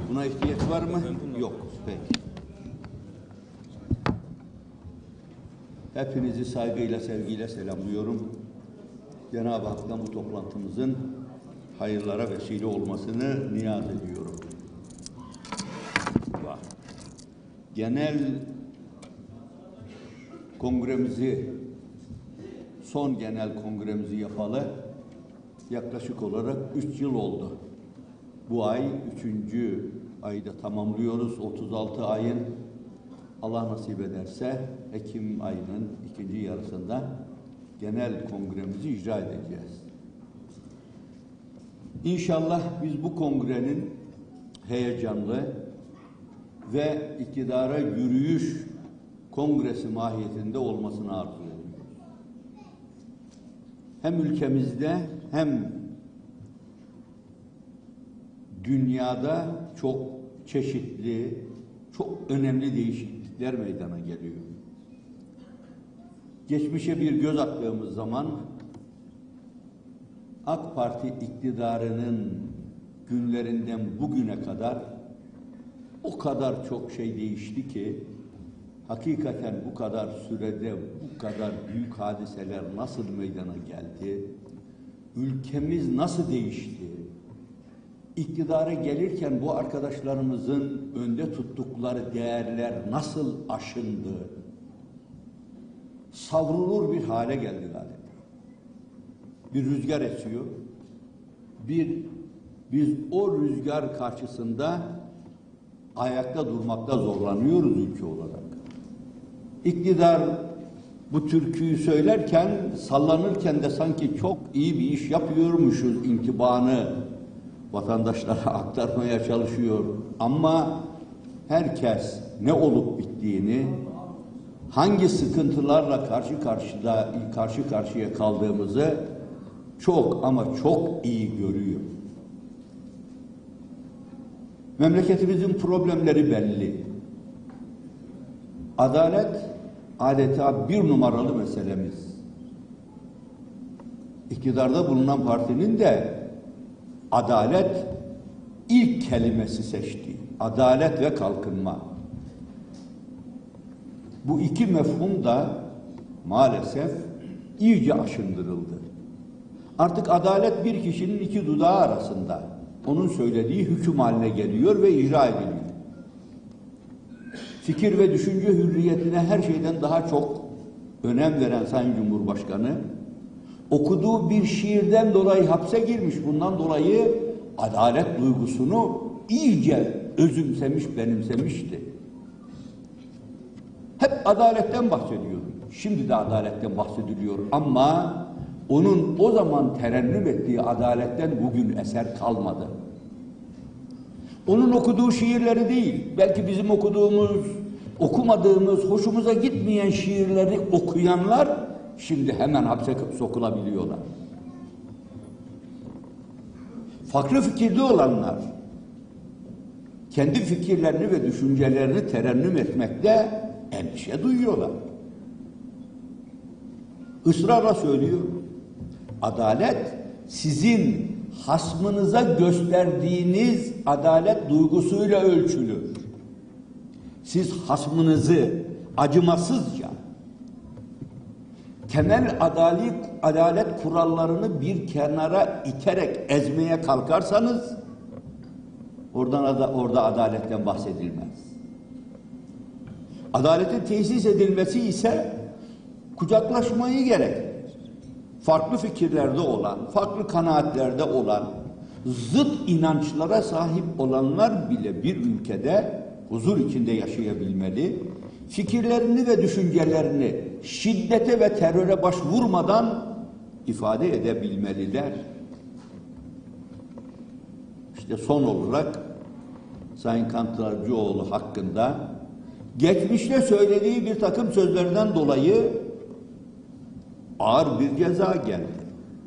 Buna ihtiyaç var mı? Yok. Peki. Hepinizi saygıyla, sevgiyle selamlıyorum. Cenab-ı Hak'tan bu toplantımızın hayırlara vesile olmasını niyaz ediyorum. Genel kongremizi, son genel kongremizi yapalı yaklaşık olarak 3 yıl oldu. Bu ay 3. ayda tamamlıyoruz. 36 ayın Allah nasip ederse Ekim ayının 2. yarısında genel kongremizi icra edeceğiz. İnşallah biz bu kongrenin heyecanlı ve iktidara yürüyüş kongresi mahiyetinde olmasını arzu ediyoruz. Hem ülkemizde hem dünyada çok çeşitli, çok önemli değişiklikler meydana geliyor. Geçmişe bir göz attığımız zaman AK Parti iktidarının günlerinden bugüne kadar o kadar çok şey değişti ki hakikaten bu kadar sürede bu kadar büyük hadiseler nasıl meydana geldi? Ülkemiz nasıl değişti? İktidara gelirken bu arkadaşlarımızın önde tuttukları değerler nasıl aşındı? Savrulur bir hale geldi galiba. Bir rüzgar esiyor. Biz o rüzgar karşısında ayakta durmakta zorlanıyoruz ülke olarak. İktidar bu türküyü söylerken, sallanırken de sanki çok iyi bir iş yapıyormuşuz intibanı vatandaşlara aktarmaya çalışıyor. Ama herkes ne olup bittiğini, hangi sıkıntılarla karşı karşıya kaldığımızı çok ama çok iyi görüyor. Memleketimizin problemleri belli. Adalet adeta bir numaralı meselemiz. İktidarda bulunan partinin de adalet ilk kelimesi seçti. Adalet ve kalkınma. Bu iki mefhum da maalesef iyice aşındırıldı. Artık adalet bir kişinin iki dudağı arasında. Onun söylediği hüküm haline geliyor ve icra ediliyor. Fikir ve düşünce hürriyetine her şeyden daha çok önem veren Sayın Cumhurbaşkanı, okuduğu bir şiirden dolayı hapse girmiş. Bundan dolayı adalet duygusunu iyice özümsemiş, benimsemişti. Hep adaletten bahsediyor. Şimdi de adaletten bahsediliyor ama onun o zaman terennüm ettiği adaletten bugün eser kalmadı. Onun okuduğu şiirleri değil, belki bizim okumadığımız, hoşumuza gitmeyen şiirleri okuyanlar şimdi hemen hapse sokulabiliyorlar. Farklı fikirde olanlar kendi fikirlerini ve düşüncelerini terennüm etmekte endişe duyuyorlar. Israrla söylüyor. Adalet sizin hasmınıza gösterdiğiniz adalet duygusuyla ölçülür. Siz hasmınızı acımasızca temel adalet kurallarını bir kenara iterek ezmeye kalkarsanız orada adaletten bahsedilmez. Adaletin tesis edilmesi ise kucaklaşmayı gerektirir. Farklı fikirlerde olan, farklı kanaatlerde olan, zıt inançlara sahip olanlar bile bir ülkede huzur içinde yaşayabilmeli, fikirlerini ve düşüncelerini şiddete ve teröre başvurmadan ifade edebilmeliler. İşte son olarak Sayın Kantarcıoğlu hakkında geçmişte söylediği bir takım sözlerden dolayı ağır bir ceza geldi.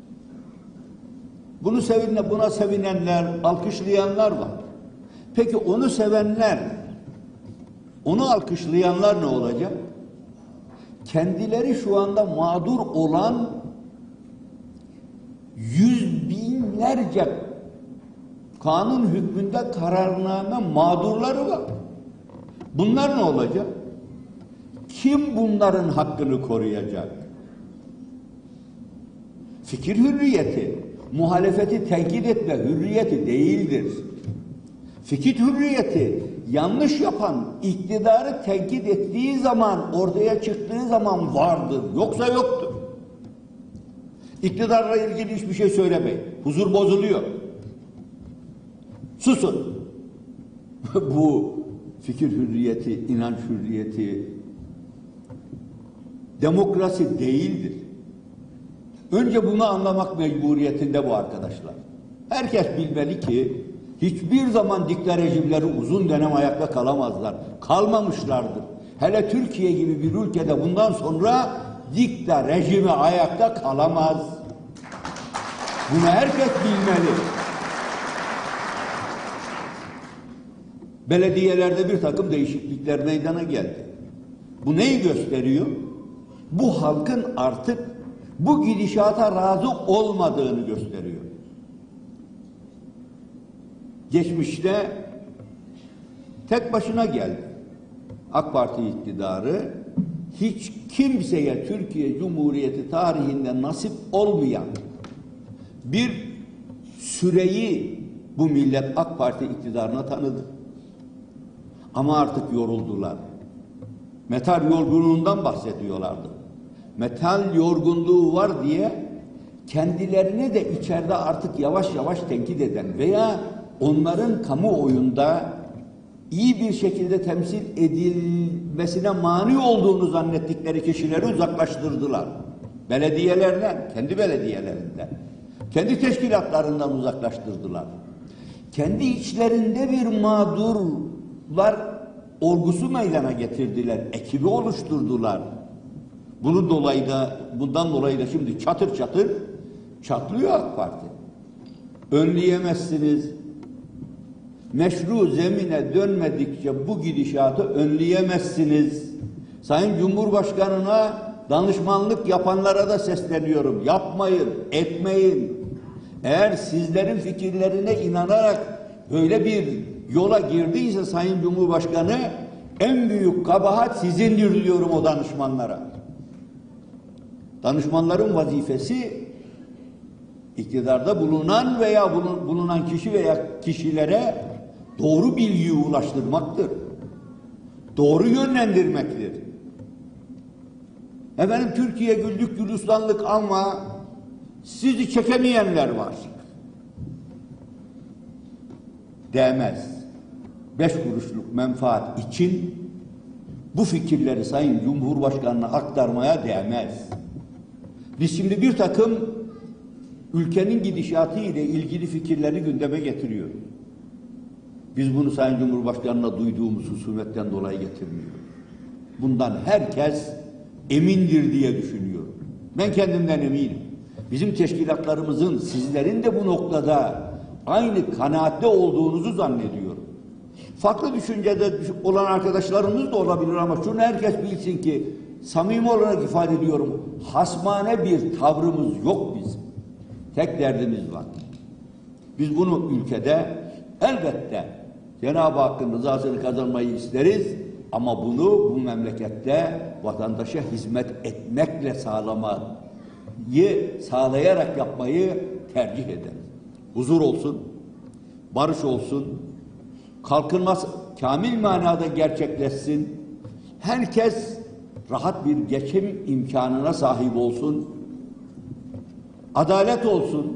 Buna sevinenler, alkışlayanlar var. Peki onu sevenler, onu alkışlayanlar ne olacak? Kendileri şu anda mağdur olan yüz binlerce kanun hükmünde kararname mağdurları var. Bunlar ne olacak? Kim bunların hakkını koruyacak? Fikir hürriyeti, muhalefeti tenkit etme hürriyeti değildir. Fikir hürriyeti, yanlış yapan iktidarı tenkit ettiği zaman, ortaya çıktığı zaman vardır. Yoksa yoktur. İktidarla ilgili hiçbir şey söylemeyin. Huzur bozuluyor. Susun. Bu fikir hürriyeti, inanç hürriyeti, demokrasi değildir. Önce bunu anlamak mecburiyetinde bu arkadaşlar. Herkes bilmeli ki hiçbir zaman dikta rejimleri uzun dönem ayakta kalamazlar. Kalmamışlardır. Hele Türkiye gibi bir ülkede bundan sonra dikta rejimi ayakta kalamaz. Bunu herkes bilmeli. Belediyelerde bir takım değişiklikler meydana geldi. Bu neyi gösteriyor? Bu halkın artık bu gidişata razı olmadığını gösteriyor. Geçmişte tek başına geldi. AK Parti iktidarı hiç kimseye Türkiye Cumhuriyeti tarihinde nasip olmayan bir süreyi bu millet AK Parti iktidarına tanıdı. Ama artık yoruldular. Metal yorgunluğundan bahsediyorlardı. Metal yorgunluğu var diye kendilerini de içeride artık yavaş yavaş tenkit eden veya onların kamuoyunda iyi bir şekilde temsil edilmesine mani olduğunu zannettikleri kişileri uzaklaştırdılar. Belediyelerden, kendi belediyelerinden, kendi teşkilatlarından uzaklaştırdılar. Kendi içlerinde bir mağdurlar olgusu meydana getirdiler, ekibi oluşturdular. Bundan dolayı da şimdi çatır çatır çatlıyor AK Parti. Önleyemezsiniz. Meşru zemine dönmedikçe bu gidişatı önleyemezsiniz. Sayın Cumhurbaşkanı'na danışmanlık yapanlara da sesleniyorum. Yapmayın, etmeyin. Eğer sizlerin fikirlerine inanarak böyle bir yola girdiyse Sayın Cumhurbaşkanı, en büyük kabahat sizindir diyorum o danışmanlara. Danışmanların vazifesi iktidarda bulunan veya bulunan kişi veya kişilere doğru bilgiyi ulaştırmaktır. Doğru yönlendirmektir. Efendim Türkiye güllük gülistanlık ama sizi çekemeyenler var. Değmez. 5 kuruşluk menfaat için bu fikirleri Sayın Cumhurbaşkanı'na aktarmaya değmez. Biz şimdi bir takım ülkenin gidişatı ile ilgili fikirleri gündeme getiriyoruz. Biz bunu Sayın Cumhurbaşkanı'na duyduğumuz husumetten dolayı getirmiyoruz. Bundan herkes emindir diye düşünüyorum. Ben kendimden eminim. Bizim teşkilatlarımızın, sizlerin de bu noktada aynı kanaatte olduğunuzu zannediyorum. Farklı düşüncede olan arkadaşlarımız da olabilir ama şunu herkes bilsin ki samimi olarak ifade ediyorum. Hasmane bir tavrımız yok bizim. Tek derdimiz var. Biz bunu ülkede elbette Cenab-ı Hakk'ın rızasını kazanmayı isteriz ama bunu bu memlekette vatandaşa hizmet etmekle sağlayarak yapmayı tercih ederiz. Huzur olsun, barış olsun, kalkınma kamil manada gerçekleşsin, herkes rahat bir geçim imkanına sahip olsun, adalet olsun,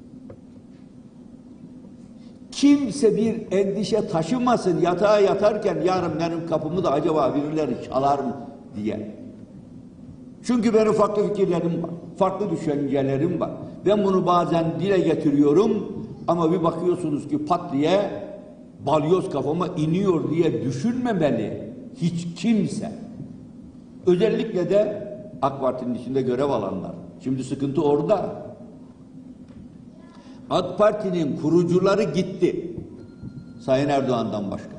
kimse bir endişe taşımasın yatağa yatarken yarın benim kapımı da acaba birileri çalar mı diye. Çünkü benim farklı fikirlerim var, farklı düşüncelerim var. Ben bunu bazen dile getiriyorum ama bir bakıyorsunuz ki pat diye balyoz kafama iniyor diye düşünmemeli hiç kimse. Özellikle de AK Parti'nin içinde görev alanlar. Şimdi sıkıntı orada. AK Parti'nin kurucuları gitti. Sayın Erdoğan'dan başka.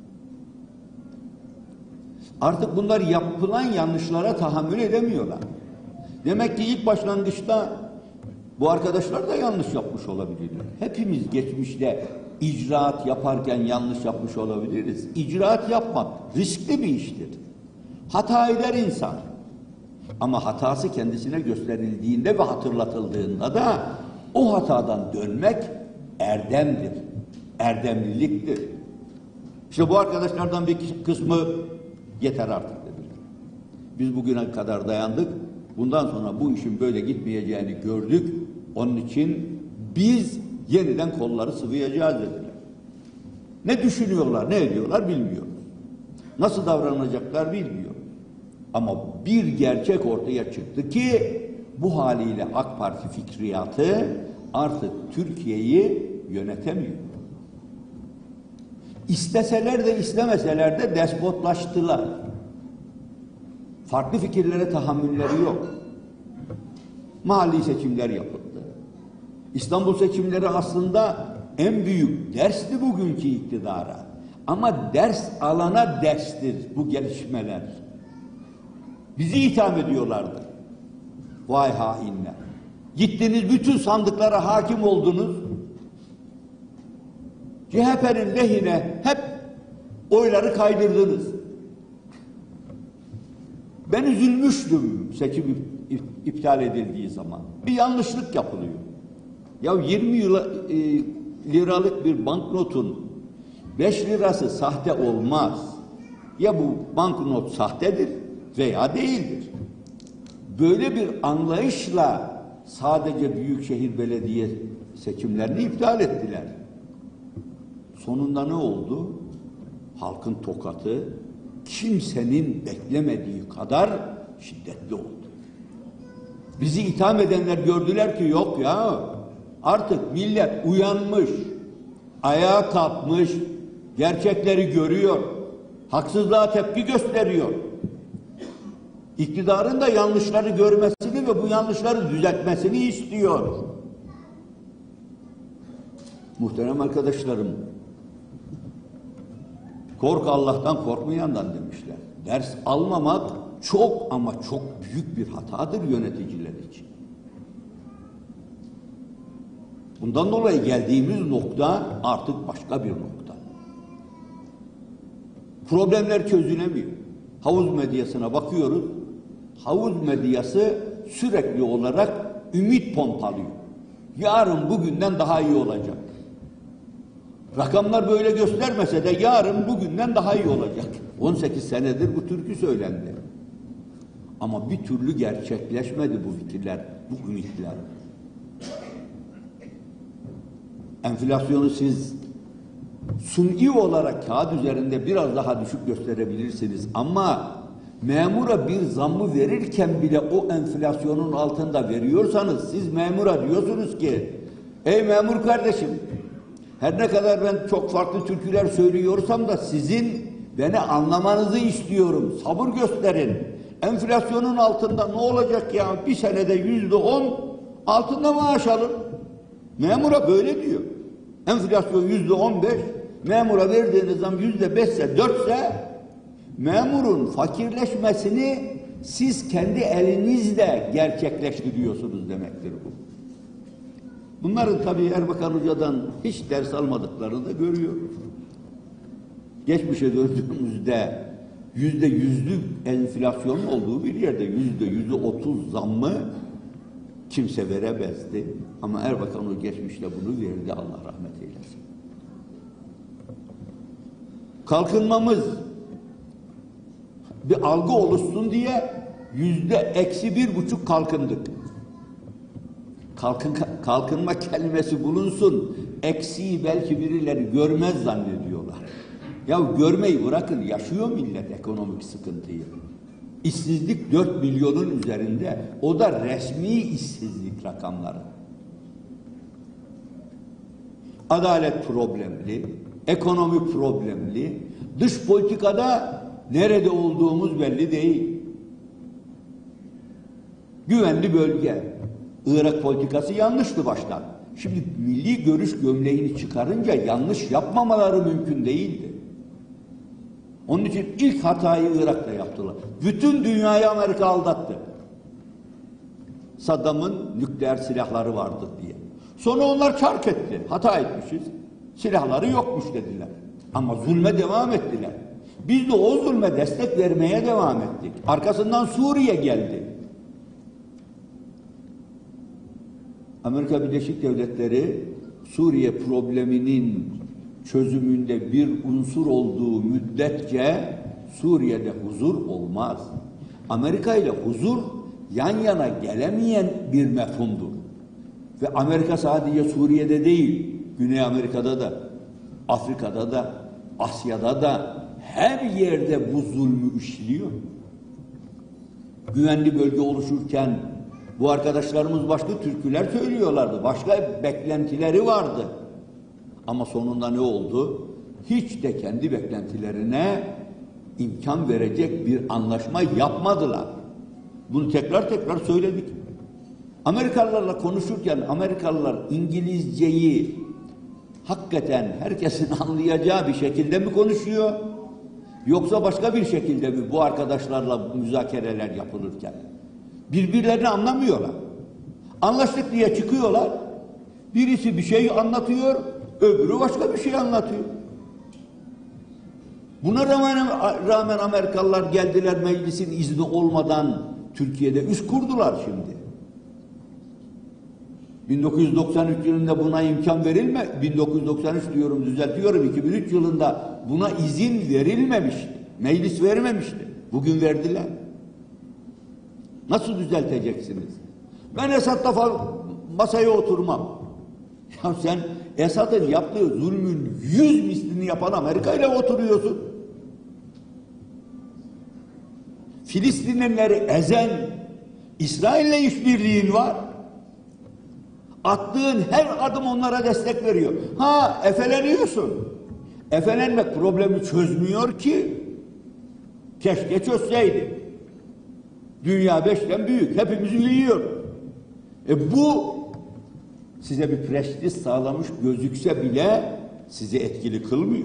Artık bunlar yapılan yanlışlara tahammül edemiyorlar. Demek ki ilk başlangıçta bu arkadaşlar da yanlış yapmış olabilirler. Hepimiz geçmişte icraat yaparken yanlış yapmış olabiliriz. İcraat yapmak riskli bir iştir. Hata eder insan. Ama hatası kendisine gösterildiğinde ve hatırlatıldığında da o hatadan dönmek erdemdir. Erdemliliktir. İşte bu arkadaşlardan bir kısmı yeter artık dediler. Biz bugüne kadar dayandık. Bundan sonra bu işin böyle gitmeyeceğini gördük. Onun için biz yeniden kolları sıvayacağız dediler. Ne düşünüyorlar, ne ediyorlar bilmiyoruz. Nasıl davranacaklar bilmiyoruz. Ama bir gerçek ortaya çıktı ki bu haliyle AK Parti fikriyatı artık Türkiye'yi yönetemiyor. İsteseler de istemeseler de despotlaştılar. Farklı fikirlere tahammülleri yok. Mahalli seçimler yapıldı. İstanbul seçimleri aslında en büyük dersti bugünkü iktidara. Ama ders alana derstir bu gelişmeler. Bizi itham ediyorlardı. Vay hainler. Gittiniz bütün sandıklara hakim oldunuz. CHP'nin lehine hep oyları kaydırdınız. Ben üzülmüştüm seçim iptal edildiği zaman. Bir yanlışlık yapılıyor. Ya 20 liralık bir banknotun 5 lirası sahte olmaz. Ya bu banknot sahtedir veya değildir. Böyle bir anlayışla sadece büyükşehir belediye seçimlerini iptal ettiler. Sonunda ne oldu? Halkın tokatı kimsenin beklemediği kadar şiddetli oldu. Bizi itham edenler gördüler ki yok ya, artık millet uyanmış, ayağa kalkmış, gerçekleri görüyor, haksızlığa tepki gösteriyor. İktidarın da yanlışları görmesini ve bu yanlışları düzeltmesini istiyor. Muhterem arkadaşlarım, kork Allah'tan korkmayandan demişler. Ders almamak çok ama çok büyük bir hatadır yöneticiler için. Bundan dolayı geldiğimiz nokta artık başka bir nokta. Problemler çözülemiyor. Havuz medyasına bakıyoruz. Havuz medyası sürekli olarak ümit pompalıyor. Yarın bugünden daha iyi olacak. Rakamlar böyle göstermese de yarın bugünden daha iyi olacak. 18 senedir bu türkü söylendi. Ama bir türlü gerçekleşmedi bu fikirler, bu ümitler. Enflasyonu siz suni olarak kağıt üzerinde biraz daha düşük gösterebilirsiniz ama memura bir zammı verirken bile o enflasyonun altında veriyorsanız siz memura diyorsunuz ki ey memur kardeşim, her ne kadar ben çok farklı türküler söylüyorsam da sizin beni anlamanızı istiyorum. Sabır gösterin. Enflasyonun altında ne olacak ya? Bir senede %10 altında maaş alın. Memura böyle diyor. Enflasyon %15, memura verdiğiniz zam %5'se 4'se memurun fakirleşmesini siz kendi elinizle gerçekleştiriyorsunuz demektir bu. Bunların tabii Erbakan Hoca'dan hiç ders almadıklarını da görüyoruz. Geçmişe döndüğümüzde %100'lük enflasyonun olduğu bir yerde %130 zammı kimse veremezdi. Ama Erbakan o geçmişte bunu verdi, Allah rahmet eylesin. Kalkınmamız bir algı oluşsun diye %-1,5 kalkındık. Kalkınma kelimesi bulunsun, eksiği belki birileri görmez zannediyorlar. Ya görmeyi bırakın, yaşıyor millet ekonomik sıkıntıyı. İşsizlik 4 milyonun üzerinde, o da resmi işsizlik rakamları. Adalet problemli, ekonomi problemli, dış politikada nerede olduğumuz belli değil. Güvenli bölge, Irak politikası yanlıştı baştan. Şimdi milli görüş gömleğini çıkarınca yanlış yapmamaları mümkün değildi. Onun için ilk hatayı Irak'ta yaptılar. Bütün dünyayı Amerika aldattı. Saddam'ın nükleer silahları vardı diye. Sonra onlar çark etti. Hata etmişiz. Silahları yokmuş dediler. Ama zulme devam ettiler. Biz de o zulme destek vermeye devam ettik. Arkasından Suriye geldi. Amerika Birleşik Devletleri Suriye probleminin çözümünde bir unsur olduğu müddetçe Suriye'de huzur olmaz. Amerika ile huzur yan yana gelemeyen bir mefhumdur. Ve Amerika sadece Suriye'de değil, Güney Amerika'da da, Afrika'da da, Asya'da da her yerde bu zulmü işliyor. Güvenli bölge oluşurken bu arkadaşlarımız başka türküler söylüyorlardı. Başka beklentileri vardı. Ama sonunda ne oldu? Hiç de kendi beklentilerine imkan verecek bir anlaşma yapmadılar. Bunu tekrar tekrar söyledik. Amerikalılarla konuşurken Amerikalılar İngilizceyi hakikaten herkesin anlayacağı bir şekilde mi konuşuyor? Yoksa başka bir şekilde mi bu arkadaşlarla müzakereler yapılırken? Birbirlerini anlamıyorlar. Anlaştık diye çıkıyorlar. Birisi bir şey anlatıyor, öbürü başka bir şey anlatıyor. Buna rağmen Amerikalılar geldiler, meclisin izni olmadan Türkiye'de üs kurdular şimdi. 1993 yılında buna imkan 1993 diyorum, düzeltiyorum, 2003 yılında buna izin verilmemişti. Meclis vermemişti. Bugün verdiler. Nasıl düzelteceksiniz? Ben Esad'la masaya oturmam. Ya sen Esad'ın yaptığı zulmün 100 mislini yapan Amerika ile oturuyorsun. Filistinlileri ezen İsrail'le işbirliğin var. Attığın her adım onlara destek veriyor. Ha, efeleniyorsun. Efelenmek problemi çözmüyor ki. Keşke çözseydi. Dünya 5'ten büyük. Hepimizi yiyor. Bu size bir prestij sağlamış gözükse bile sizi etkili kılmıyor.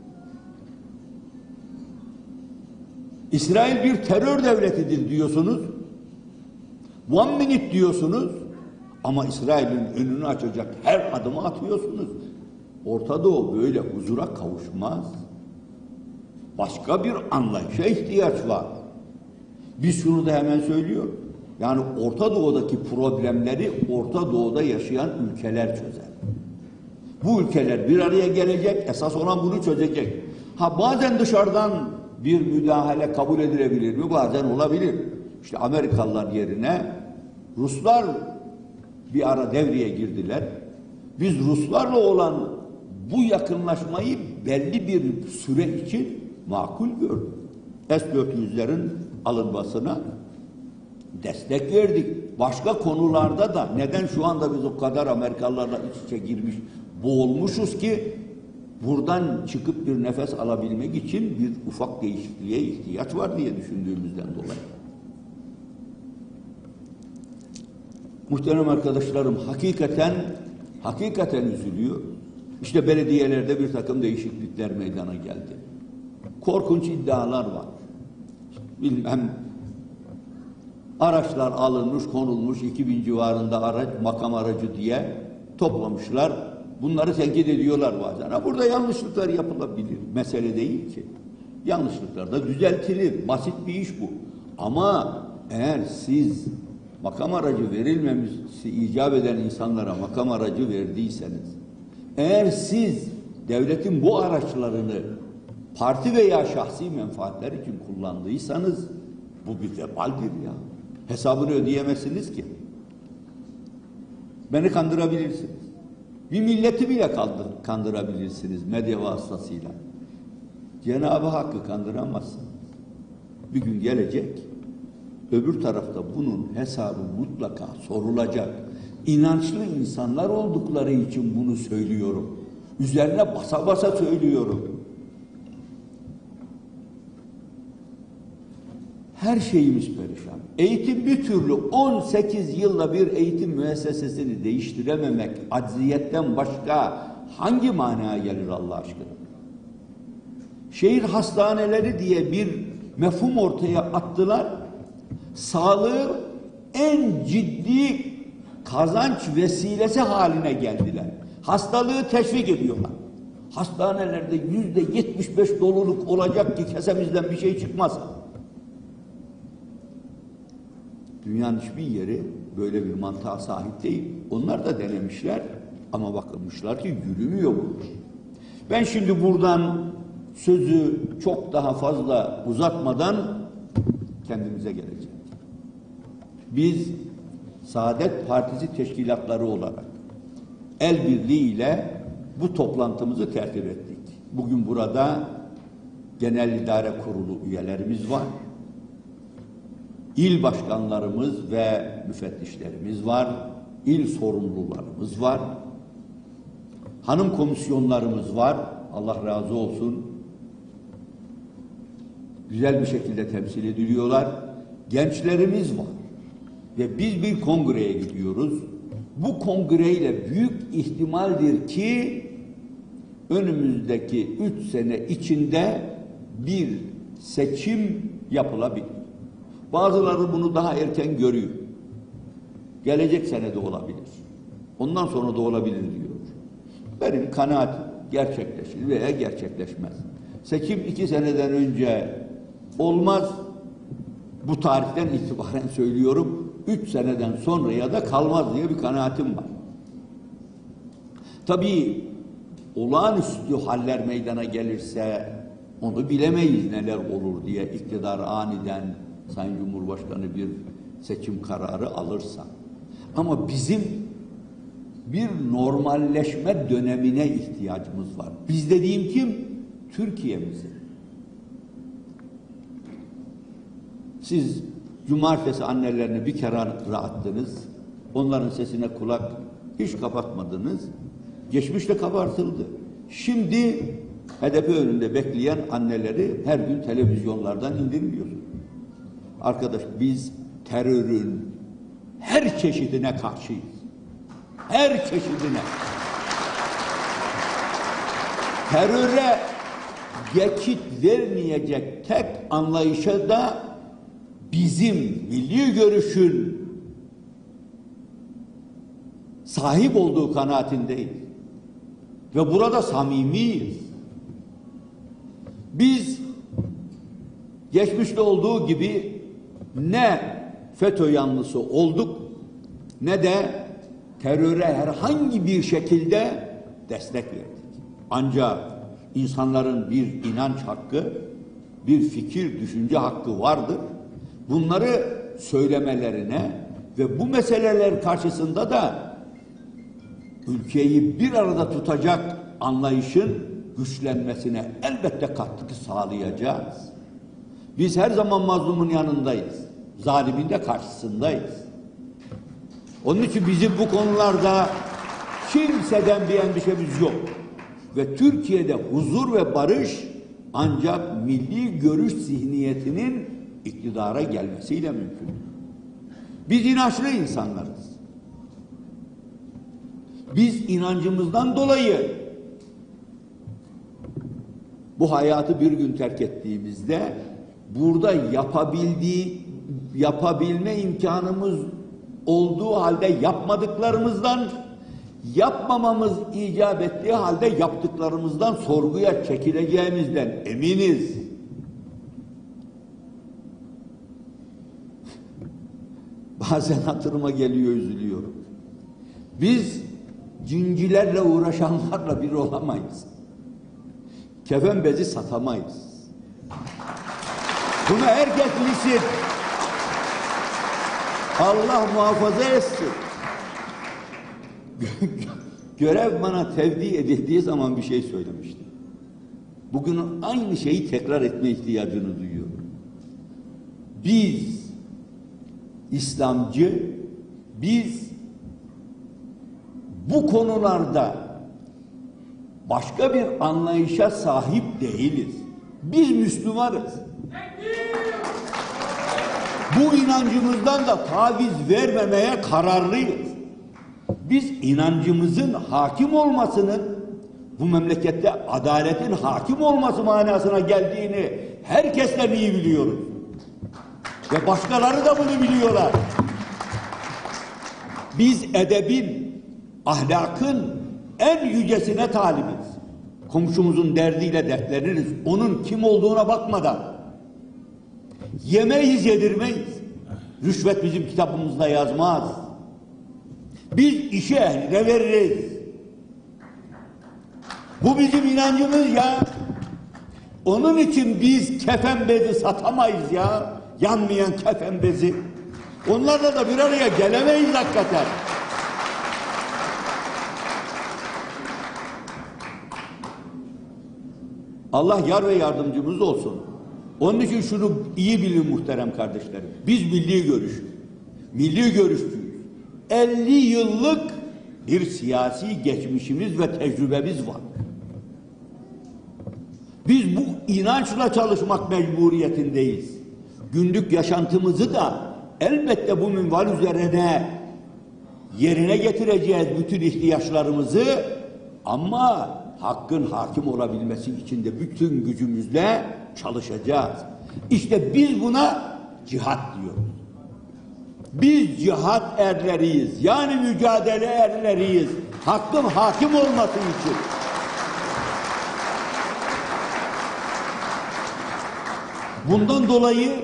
İsrail bir terör devletidir diyorsunuz. One minute diyorsunuz. Ama İsrail'in önünü açacak her adımı atıyorsunuz. Orta Doğu böyle huzura kavuşmaz. Başka bir anlayışa ihtiyaç var. Biz şunu da hemen söylüyoruz. Yani Orta Doğu'daki problemleri Orta Doğu'da yaşayan ülkeler çözer. Bu ülkeler bir araya gelecek, esas olan bunu çözecek. Ha, bazen dışarıdan bir müdahale kabul edilebilir mi? Bazen olabilir. İşte Amerikalılar yerine Ruslar bir ara devreye girdiler. Biz Ruslarla olan bu yakınlaşmayı belli bir süre için makul gördük. S-400'lerin alınmasına destek verdik. Başka konularda da neden şu anda biz o kadar Amerikalılarla iç içe girmiş, boğulmuşuz ki buradan çıkıp bir nefes alabilmek için bir ufak değişikliğe ihtiyaç var diye düşündüğümüzden dolayı. Muhterem arkadaşlarım, hakikaten üzülüyor. İşte belediyelerde bir takım değişiklikler meydana geldi. Korkunç iddialar var. Bilmem, araçlar alınmış, konulmuş, 2000 civarında araç, makam aracı diye toplamışlar. Bunları tenkit ediyorlar bazen. Ha, burada yanlışlıklar yapılabilir. Mesele değil ki. Yanlışlıklar da düzeltilir. Basit bir iş bu. Ama eğer siz makam aracı verilmemesi icap eden insanlara makam aracı verdiyseniz, eğer siz devletin bu araçlarını parti veya şahsi menfaatler için kullandıysanız bu bir vebaldir ya. Hesabını ödeyemezsiniz ki. Beni kandırabilirsiniz. Bir milleti bile kandırabilirsiniz medya vasıtasıyla. Cenab-ı Hakk'ı kandıramazsınız. Bir gün gelecek, öbür tarafta bunun hesabı mutlaka sorulacak. İnançlı insanlar oldukları için bunu söylüyorum. Üzerine basa basa söylüyorum. Her şeyimiz perişan. Eğitim bir türlü 18 yılda bir eğitim müessesesini değiştirememek acziyetten başka hangi manaya gelir Allah aşkına? Şehir hastaneleri diye bir mefhum ortaya attılar. Sağlığı en ciddi kazanç vesilesi haline geldiler. Hastalığı teşvik ediyorlar. Hastanelerde %75 doluluk olacak ki kesemizden bir şey çıkmaz. Dünyanın hiçbir yeri böyle bir mantığa sahip değil. Onlar da denemişler ama bakılmışlar ki yürümüyor bu. Ben şimdi buradan sözü çok daha fazla uzatmadan kendimize geleceğim. Biz Saadet Partisi teşkilatları olarak el birliğiyle bu toplantımızı tertip ettik. Bugün burada Genel İdare Kurulu üyelerimiz var. İl başkanlarımız ve müfettişlerimiz var. İl sorumlularımız var. Hanım komisyonlarımız var. Allah razı olsun. Güzel bir şekilde temsil ediliyorlar. Gençlerimiz var. Ve biz bir kongreye gidiyoruz. Bu kongreyle büyük ihtimaldir ki önümüzdeki 3 sene içinde bir seçim yapılabilir. Bazıları bunu daha erken görüyor. Gelecek sene de olabilir. Ondan sonra da olabilir diyor. Benim kanaatim gerçekleşir veya gerçekleşmez. Seçim 2 seneden önce olmaz. Bu tarihten itibaren söylüyorum. 3 seneden sonraya da kalmaz diye bir kanaatim var. Tabii olağanüstü haller meydana gelirse onu bilemeyiz neler olur diye iktidar aniden Sayın Cumhurbaşkanı bir seçim kararı alırsa. Ama bizim bir normalleşme dönemine ihtiyacımız var. Biz dediğim kim? Türkiye'mize. Siz cumartesi annelerini bir kenara attınız. Onların sesine kulak hiç kapatmadınız. Geçmişte kabartıldı. Şimdi HDP önünde bekleyen anneleri her gün televizyonlardan indirmiyoruz. Arkadaş biz terörün her çeşidine karşıyız. Her çeşidine. Teröre geçit vermeyecek tek anlayışa da bizim milli görüşün sahip olduğu kanaatindeyiz. Ve burada samimiyiz. Biz geçmişte olduğu gibi ne FETÖ yanlısı olduk ne de teröre herhangi bir şekilde destek verdik. Ancak insanların bir inanç hakkı, bir fikir, düşünce hakkı vardır. Bunları söylemelerine ve bu meseleler karşısında da ülkeyi bir arada tutacak anlayışın güçlenmesine elbette katkı sağlayacağız. Biz her zaman mazlumun yanındayız. Zalimin de karşısındayız. Onun için bizim bu konularda kimseden bir endişemiz yok. Ve Türkiye'de huzur ve barış ancak milli görüş zihniyetinin iktidara gelmesiyle mümkün. Biz inançlı insanlarız. Biz inancımızdan dolayı bu hayatı bir gün terk ettiğimizde burada yapabilme imkanımız olduğu halde yapmadıklarımızdan, yapmamamız icap ettiği halde yaptıklarımızdan sorguya çekileceğimizden eminiz. Bazen hatırıma geliyor, üzülüyorum. Biz cincilerle uğraşanlarla bir olamayız. Kefen bezi satamayız. Bunu herkes bilsin. Allah muhafaza etsin. Görev bana tevdi edildiği zaman bir şey söylemiştim. Bugün aynı şeyi tekrar etme ihtiyacını duyuyorum. Biz İslamcı, biz bu konularda başka bir anlayışa sahip değiliz. Biz Müslümanız. Bu inancımızdan da taviz vermemeye kararlıyız. Biz inancımızın hakim olmasının, bu memlekette adaletin hakim olması manasına geldiğini herkesten iyi biliyoruz. Ve başkaları da bunu biliyorlar. Biz edebin, ahlakın en yücesine talibiz. Komşumuzun derdiyle dertleniriz. Onun kim olduğuna bakmadan. Yemeyiz, yedirmeyiz. Rüşvet bizim kitabımızda yazmaz. Biz işi ehline veririz. Bu bizim inancımız ya. Onun için biz kefen bezi satamayız ya. Yanmayan kefen bezi. Onlarla da bir araya gelemeyiz hakikaten. Allah yar ve yardımcımız olsun. Onun için şunu iyi bilin muhterem kardeşlerim. Biz milli görüşçüyüz. 50 yıllık bir siyasi geçmişimiz ve tecrübemiz var. Biz bu inançla çalışmak mecburiyetindeyiz. Günlük yaşantımızı da elbette bu minval üzerine yerine getireceğiz bütün ihtiyaçlarımızı, ama hakkın hakim olabilmesi için de bütün gücümüzle çalışacağız. İşte biz buna cihat diyoruz. Biz cihat erleriyiz. Yani mücadele erleriyiz. Hakkın hakim olması için. Bundan dolayı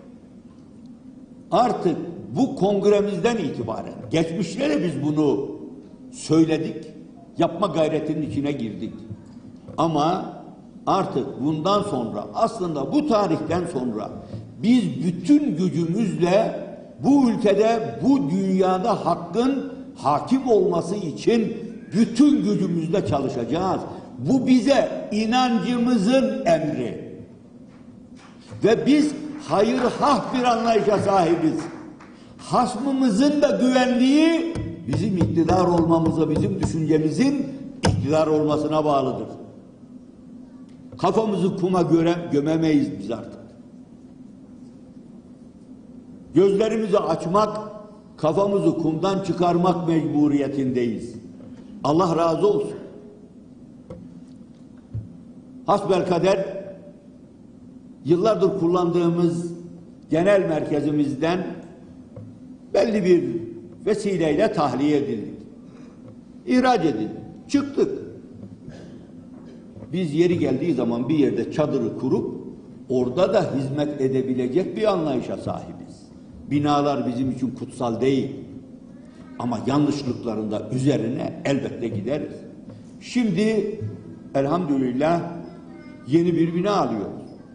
artık bu kongremizden itibaren, geçmişte de biz bunu söyledik, yapma gayretinin içine girdik. Ama artık bundan sonra, aslında bu tarihten sonra biz bütün gücümüzle bu ülkede, bu dünyada hakkın hakim olması için bütün gücümüzle çalışacağız. Bu bize inancımızın emri. Ve biz hayırhah bir anlayışa sahibiz. Hasmımızın da güvenliği bizim iktidar olmamıza, bizim düşüncemizin iktidar olmasına bağlıdır. Kafamızı kuma gömemeyiz biz artık. Gözlerimizi açmak, kafamızı kumdan çıkarmak mecburiyetindeyiz. Allah razı olsun. Hasbelkader yıllardır kullandığımız genel merkezimizden belli bir vesileyle tahliye edildik. İhraç edildik. Çıktık. Biz yeri geldiği zaman bir yerde çadırı kurup orada da hizmet edebilecek bir anlayışa sahibiz. Binalar bizim için kutsal değil. Ama yanlışlıklarında üzerine elbette gideriz. Şimdi elhamdülillah yeni bir bina alıyoruz.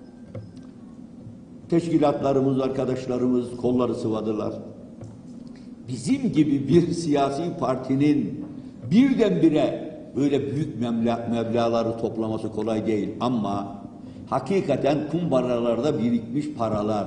Teşkilatlarımız, arkadaşlarımız kolları sıvadılar. Bizim gibi bir siyasi partinin birdenbire böyle büyük meblağları toplaması kolay değil, ama hakikaten kumbaralarda birikmiş paralar,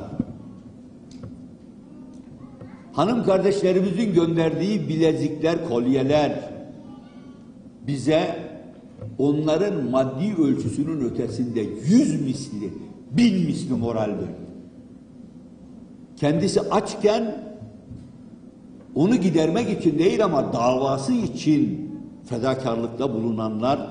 hanım kardeşlerimizin gönderdiği bilezikler, kolyeler bize onların maddi ölçüsünün ötesinde 100 misli, 1000 misli moral verdi. Kendisi açken onu gidermek için değil ama davası için fedakarlıkta bulunanlar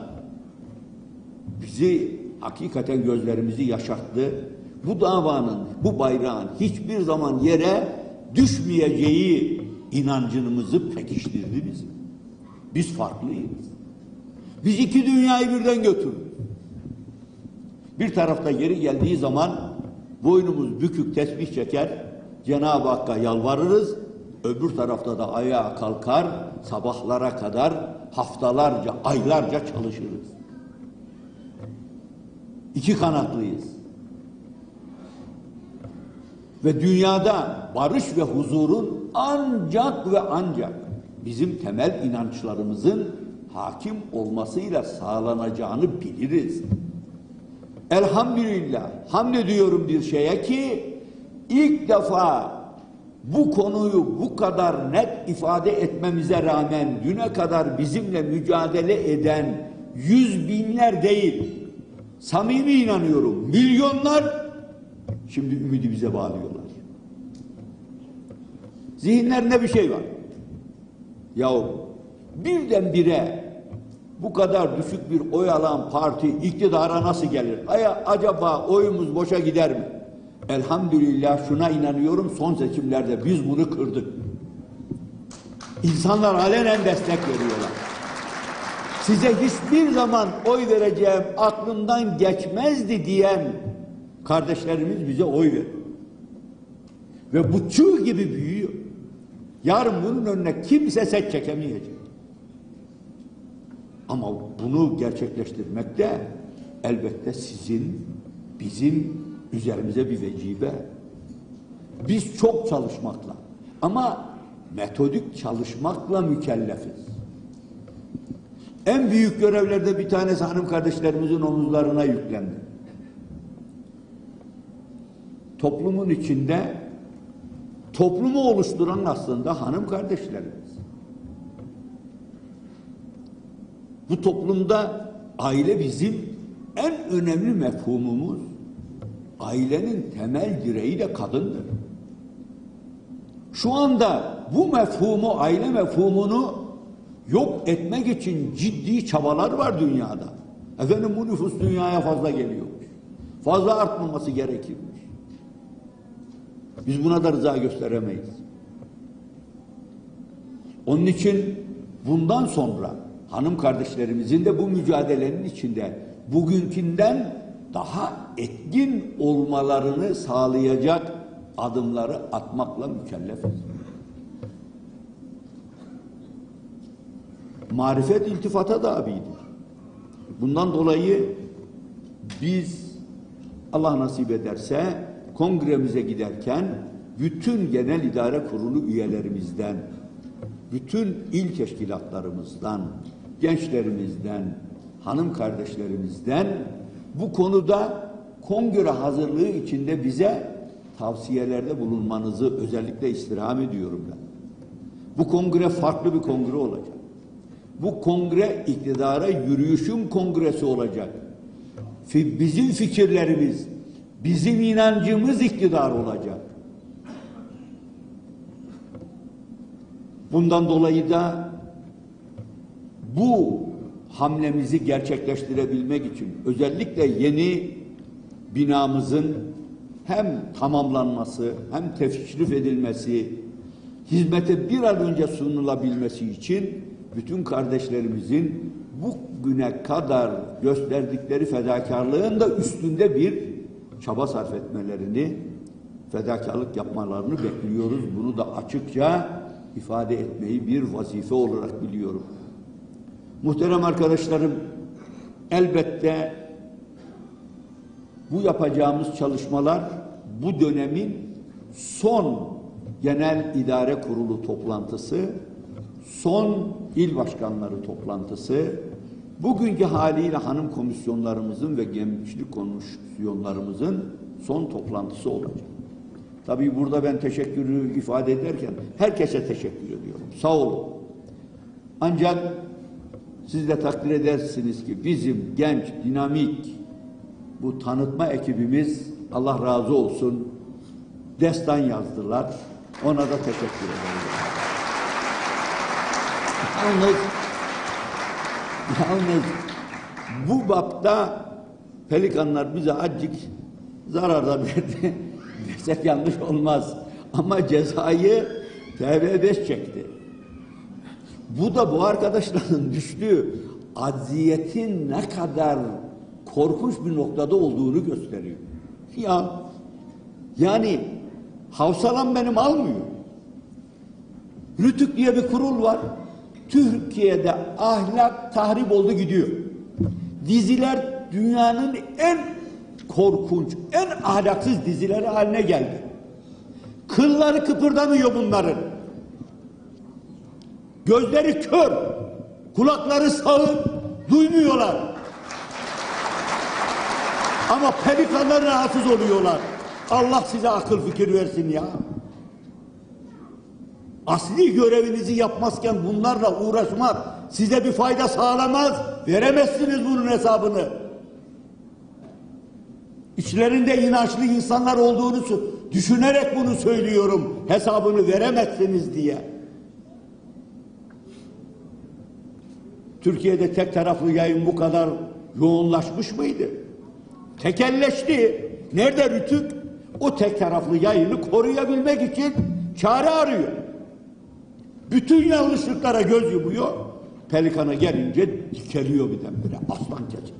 bizi hakikaten gözlerimizi yaşarttı. Bu davanın, bu bayrağın hiçbir zaman yere düşmeyeceği inancımızı pekiştirdi bizim. Biz farklıyız. Biz iki dünyayı birden götürdük. Bir tarafta yeri geldiği zaman boynumuz bükük tesbih çeker, Cenab-ı Hakk'a yalvarırız. Öbür tarafta da ayağa kalkar, sabahlara kadar haftalarca, aylarca çalışırız. İki kanatlıyız. Ve dünyada barış ve huzurun ancak ve ancak bizim temel inançlarımızın hakim olmasıyla sağlanacağını biliriz. Elhamdülillah, hamd ediyorum bir şeye ki ilk defa bu konuyu bu kadar net ifade etmemize rağmen düne kadar bizimle mücadele eden yüz binler değil, samimi inanıyorum, milyonlar şimdi ümidi bize bağlıyorlar. Zihinlerinde bir şey var. Yahu birdenbire bu kadar düşük bir oy alan parti iktidara nasıl gelir? Acaba oyumuz boşa gider mi? Elhamdülillah şuna inanıyorum, son seçimlerde biz bunu kırdık. İnsanlar alenen destek veriyorlar. size hiçbir zaman oy vereceğim aklımdan geçmezdi diyen kardeşlerimiz bize oy veriyor. Ve bu çığ gibi büyüyor. Yarın bunun önüne kimse set çekemeyecek. Ama bunu gerçekleştirmekte elbette sizin, bizim üzerimize bir vecibe. Biz çok çalışmakla ama metodik çalışmakla mükellefiz. En büyük görevlerde bir tanesi hanım kardeşlerimizin omuzlarına yüklendi. Toplumun içinde toplumu oluşturan aslında hanım kardeşlerimiz. Bu toplumda aile bizim en önemli mefhumumuz. Ailenin temel direği de kadındır. Şu anda bu mefhumu, aile mefhumunu yok etmek için ciddi çabalar var dünyada. Efendim bu nüfus dünyaya fazla geliyormuş. Fazla artmaması gerekirmiş. Biz buna da rıza gösteremeyiz. Onun için bundan sonra hanım kardeşlerimizin de bu mücadelenin içinde bugünkünden daha etkin olmalarını sağlayacak adımları atmakla mükellefiz. Marifet iltifata tabidir. Bundan dolayı biz Allah nasip ederse kongremize giderken bütün genel idare kurulu üyelerimizden, bütün il teşkilatlarımızdan, gençlerimizden, hanım kardeşlerimizden bu konuda kongre hazırlığı içinde bize tavsiyelerde bulunmanızı özellikle istirham ediyorum ben. Bu kongre farklı bir kongre olacak. Bu kongre iktidara yürüyüşün kongresi olacak. Bizim fikirlerimiz, bizim inancımız iktidar olacak. Bundan dolayı da bu hamlemizi gerçekleştirebilmek için özellikle yeni binamızın hem tamamlanması hem teşrif edilmesi, hizmete bir an önce sunulabilmesi için bütün kardeşlerimizin bugüne kadar gösterdikleri fedakarlığın da üstünde bir çaba sarf etmelerini, fedakarlık yapmalarını bekliyoruz. Bunu da açıkça ifade etmeyi bir vazife olarak biliyorum. Muhterem arkadaşlarım, elbette bu yapacağımız çalışmalar bu dönemin son genel idare kurulu toplantısı, son il başkanları toplantısı, bugünkü haliyle hanım komisyonlarımızın ve gençlik komisyonlarımızın son toplantısı olacak. Tabii burada ben teşekkürü ifade ederken herkese teşekkür ediyorum. Sağ olun. Ancak siz de takdir edersiniz ki bizim genç, dinamik bu tanıtma ekibimiz Allah razı olsun destan yazdılar. Ona da teşekkür ederim. Yalnız bu bapta pelikanlar bize azıcık zarar da verdi. Desek yanlış olmaz. Ama cezayı TV5 çekti. Bu da bu arkadaşların düştüğü aziyetin ne kadar korkunç bir noktada olduğunu gösteriyor. Yani havsalam benim almıyor. Rütük diye bir kurul var. Türkiye'de ahlak tahrip oldu gidiyor. Diziler dünyanın en korkunç, en ahlaksız dizileri haline geldi. Kılları kıpırdamıyor bunların. Gözleri kör, kulakları sağır, duymuyorlar. Ama pelikanlar rahatsız oluyorlar. Allah size akıl fikir versin ya. Asli görevinizi yapmazken bunlarla uğraşmak size bir fayda sağlamaz. Veremezsiniz bunun hesabını. İçlerinde inançlı insanlar olduğunu düşünerek bunu söylüyorum. Hesabını veremezsiniz diye. Türkiye'de tek taraflı yayın bu kadar yoğunlaşmış mıydı? Tekelleşti. Nerede Rütük? O tek taraflı yayını koruyabilmek için çare arıyor. Bütün yanlışlıklara göz yumuyor. Pelikana gelince dikeliyor birdenbire. Aslan kesiliyor.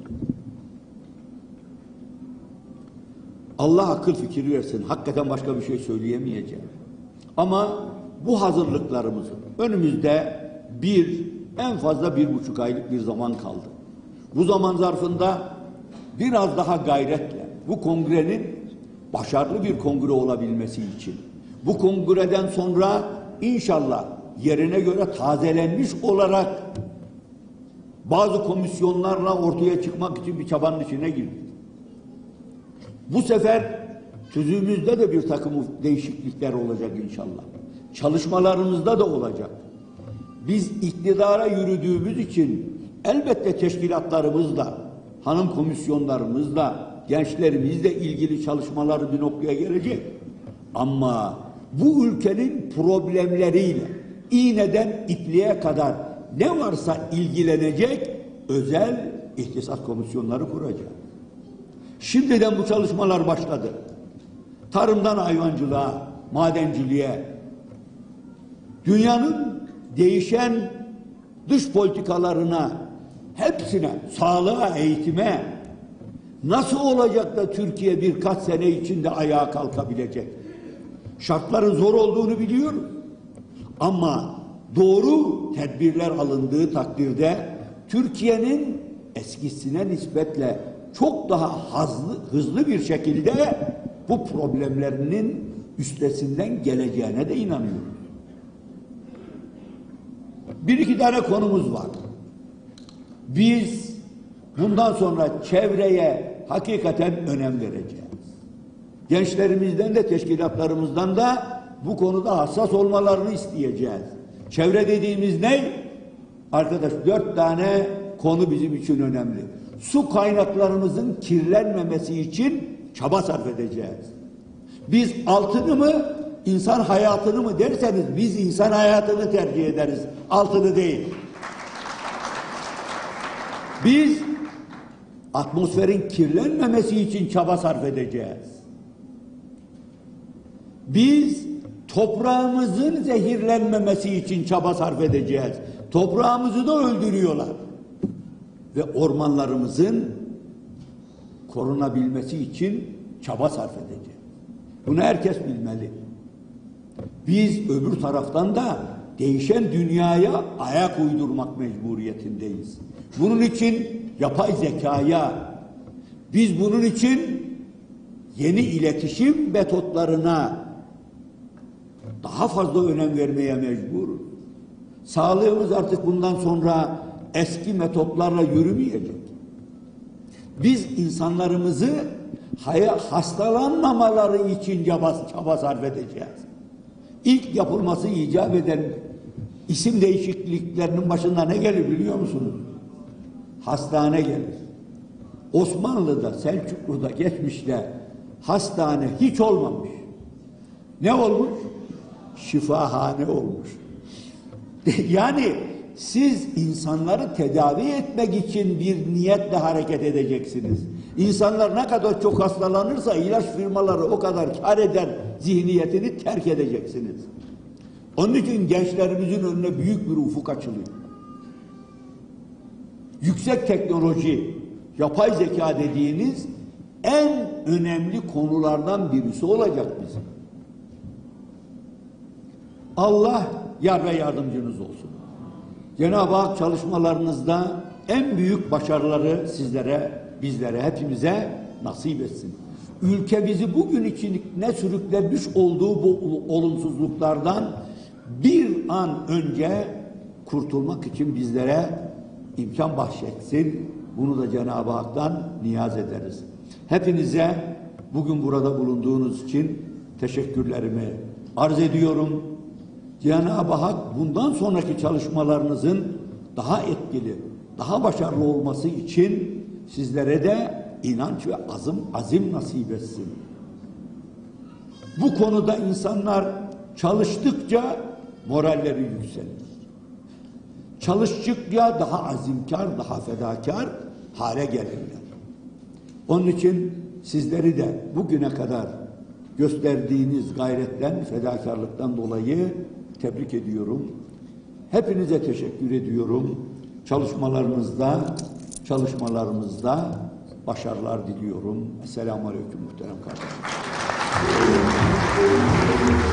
Allah akıl fikir versin. Hakikaten başka bir şey söyleyemeyeceğim. Ama bu hazırlıklarımızın önümüzde en fazla 1,5 aylık bir zaman kaldı. Bu zaman zarfında biraz daha gayretle bu kongrenin başarılı bir kongre olabilmesi için, bu kongreden sonra inşallah yerine göre tazelenmiş olarak bazı komisyonlarla ortaya çıkmak için bir çabanın içine girdik. Bu sefer tüzüğümüzde de bir takım değişiklikler olacak inşallah. Çalışmalarımızda da olacak. Biz iktidara yürüdüğümüz için elbette teşkilatlarımızla, hanım komisyonlarımızla, gençlerimizle ilgili çalışmalar bir noktaya gelecek. Ama bu ülkenin problemleriyle iğneden ipliğe kadar ne varsa ilgilenecek özel ihtisas komisyonları kuracak. Şimdiden bu çalışmalar başladı. Tarımdan hayvancılığa, madenciliğe, dünyanın değişen dış politikalarına, hepsine, sağlığa, eğitime, nasıl olacak da Türkiye birkaç sene içinde ayağa kalkabilecek? Şartların zor olduğunu biliyoruz. Ama doğru tedbirler alındığı takdirde Türkiye'nin eskisine nispetle çok daha hızlı bir şekilde bu problemlerinin üstesinden geleceğine de inanıyoruz. Bir iki tane konumuz var. Biz bundan sonra çevreye hakikaten önem vereceğiz. Gençlerimizden de teşkilatlarımızdan da bu konuda hassas olmalarını isteyeceğiz. Çevre dediğimiz ne? Arkadaş 4 tane konu bizim için önemli. Su kaynaklarımızın kirlenmemesi için çaba sarf edeceğiz. Biz altını mı, insan hayatını mı derseniz biz insan hayatını tercih ederiz. Altını değil. Biz atmosferin kirlenmemesi için çaba sarf edeceğiz. Biz toprağımızın zehirlenmemesi için çaba sarf edeceğiz. Toprağımızı da öldürüyorlar. Ve ormanlarımızın korunabilmesi için çaba sarf edeceğiz. Bunu herkes bilmeli. Biz öbür taraftan da değişen dünyaya ayak uydurmak mecburiyetindeyiz. Bunun için yapay zekaya, biz bunun için yeni iletişim metotlarına daha fazla önem vermeye mecburuz. Sağlığımız artık bundan sonra eski metotlarla yürümeyecek. Biz insanlarımızı hastalanmamaları için çaba sarf edeceğiz. İlk yapılması icap eden isim değişikliklerinin başında ne gelir biliyor musunuz? Hastane gelir. Osmanlı'da, Selçuklu'da, geçmişte hastane hiç olmamış. Ne olmuş? Şifahane olmuş. Yani siz insanları tedavi etmek için bir niyetle hareket edeceksiniz. İnsanlar ne kadar çok hastalanırsa ilaç firmaları o kadar kar eder zihniyetini terk edeceksiniz. Onun için gençlerimizin önüne büyük bir ufuk açılıyor. Yüksek teknoloji, yapay zeka dediğiniz en önemli konulardan birisi olacak bizim. Allah yar ve yardımcınız olsun. Cenab-ı Hak çalışmalarınızda en büyük başarıları sizlere, bizlere, hepimize nasip etsin. Ülke bizi bugün için ne sürüklemiş olduğu bu olumsuzluklardan bir an önce kurtulmak için bizlere imkan bahşetsin. Bunu da Cenab-ı Hak'tan niyaz ederiz. Hepinize bugün burada bulunduğunuz için teşekkürlerimi arz ediyorum. Cenab-ı Hak bundan sonraki çalışmalarınızın daha etkili, daha başarılı olması için sizlere de inanç ve azim nasip etsin. Bu konuda insanlar çalıştıkça moralleri yükselir. Çalıştıkça daha azimkar, daha fedakar hale gelirler. Onun için sizleri de bugüne kadar gösterdiğiniz gayretten, fedakarlıktan dolayı tebrik ediyorum. Hepinize teşekkür ediyorum. Çalışmalarımızda başarılar diliyorum. Esselamu Aleyküm muhterem kardeşim.